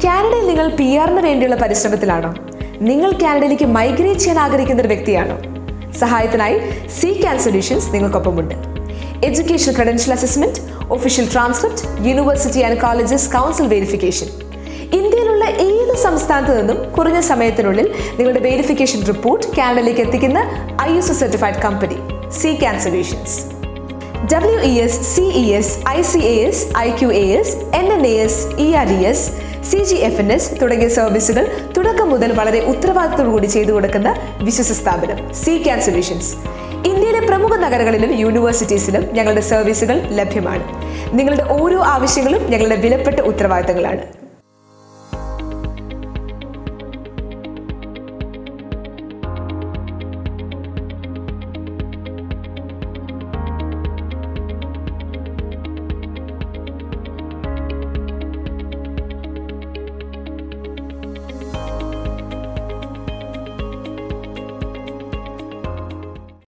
കാനഡയിൽ നിങ്ങൾ PR-ന് വേണ്ടിയുള്ള പരിശ്രമത്തിലാണോ? നിങ്ങൾ കാനഡയിലേക്ക് മൈഗ്രേറ്റ് ചെയ്യാൻ ആഗ്രഹിക്കുന്ന ഒരു വ്യക്തിയാണോ? സഹായത്തിനായി CCAN സൊല്യൂഷൻസ് നിങ്ങൾക്കൊപ്പമുണ്ട്. Education credential assessment, official transcript, university and colleges council verification. ഇന്ത്യയിലുള്ള ഏത് സംസ്ഥാനത്തു നിന്നും കുറഞ്ഞ സമയത്തിനുള്ളിൽ നിങ്ങളുടെ വെരിഫിക്കേഷൻ റിപ്പോർട്ട് കാനഡയിലേക്ക് എത്തിക്കുന്ന ISO certified company CCAN solutions. WES, CES, ICAS, IQAS, NNAS, ERDS, CGFNS തുടങ്ങിയ സർവീസുകൾ തുടക്കം മുതൽ വളരെ ഉത്തരവാദിത്തത്തോടുകൂടി ചെയ്തു കൊടുക്കുന്ന വിശ്വസ സ്ഥാപനം CCAN സൊല്യൂഷൻസ്. ഇന്ത്യയിലെ പ്രമുഖ നഗരങ്ങളിലും യൂണിവേഴ്സിറ്റീസിലും ഞങ്ങളുടെ സർവീസുകൾ ലഭ്യമാണ്. നിങ്ങളുടെ ഓരോ ആവശ്യങ്ങളും ഞങ്ങളുടെ വിലപ്പെട്ട ഉത്തരവാദിത്തങ്ങളാണ്.